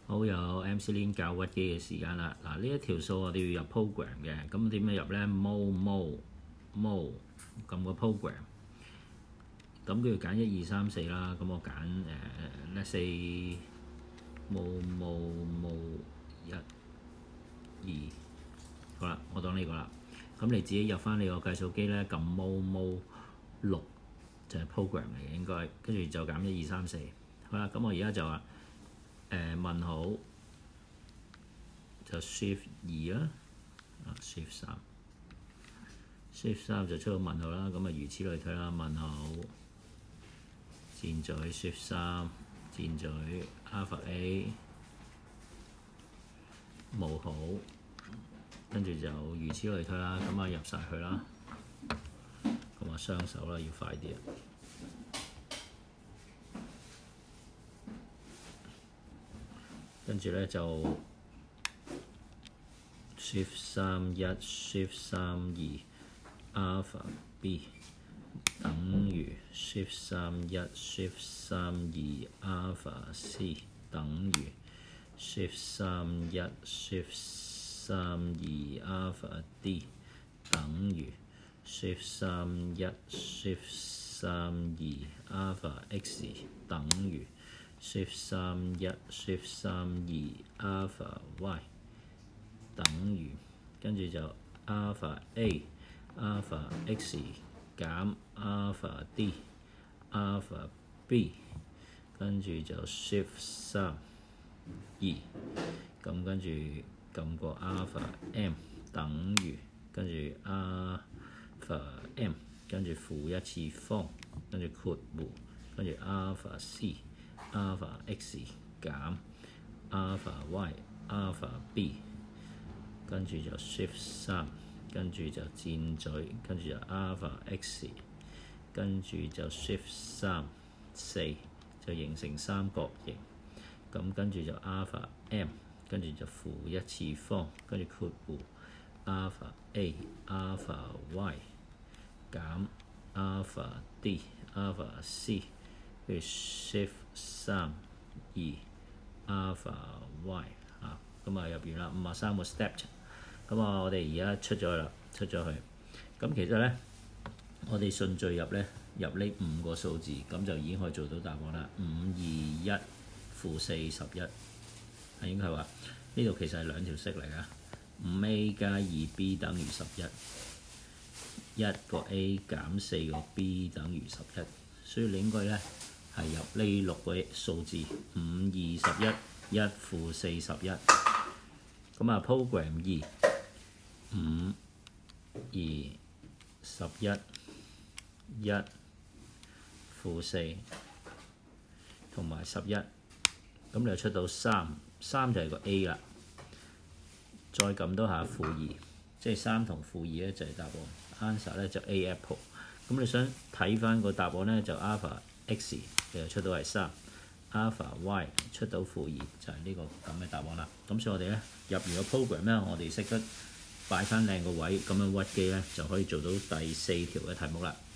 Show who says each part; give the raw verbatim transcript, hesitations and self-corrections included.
Speaker 1: 好，有 M C Lin 教屈機嘅時間啦。嗱，呢一條數我哋要入 program 嘅，咁點樣入咧 ？mo mo mo 撳個 program， 咁佢要揀一二三四啦。咁我揀誒 let's say mo mo mo 一二，好啦，我當呢個啦。咁你自己入翻你個計數機咧，撳 mo mo 六就係 program 嚟嘅應該，跟住就減一二三四。好啦，咁我而家就話。誒、呃、問號就 shift 二啦，啊 shift 三 shift 三就出到問號啦，咁啊如此類推啦，問號箭嘴 shift 三箭嘴 alpha A 冇號，跟住就如此類推啦，咁啊入晒去啦，咁啊雙手啦要快啲啊！跟住咧就 shift 三一 shift 三二 alpha B 等於 shift 三一 shift 三二 alpha C 等於 shift 三一 shift 三二 alpha D 等於 shift 三一 shift 三二 alpha X 等於shift 三一 shift 三二 alpha y 等於，跟住就 alpha a alpha x 減 alpha d alpha b， 跟住就 shift 三二，咁跟住撳個 alpha m 等於，跟住 alpha m， 跟住負一次方，跟住括弧，跟住 alpha c。alpha x 減 alpha y alpha b， 跟住就 shift 三，跟住就箭嘴，跟住就 alpha x， 跟住就 shift 三四，就形成三角形。咁跟住就 alpha m， 跟住就負一次方，跟住括弧 alpha a alpha y 減 alpha d alpha c， 跟住 shift 三二 alpha y 嚇，咁啊入完啦，五十三個 step， 咁啊我哋而家出咗啦，出咗去。咁其實咧，我哋順序入咧，入呢五個數字，咁就已經可以做到答案啦。五二一負四十一，係應該係話呢度其實係兩條式嚟㗎。五 A 加二 B 等於十一，一個 A 減四個 B 等於十一，所以你應該咧。係入呢六個數字，五二十一，一負四十一。咁啊 program 二，五二十一，一負四同埋十一，咁你就出到三，三就係個 A 啦。再撳多下負二，即係三同負二咧就係答案。answer 咧就 A apple。咁你想睇翻個答案咧就 alpha x。其實出到係三 ，alpha y 出到負二就係呢個咁嘅答案啦。咁所以我哋咧入完個 program 咧，我哋識得擺翻靚個位，咁樣屈機咧就可以做到第四條嘅題目啦。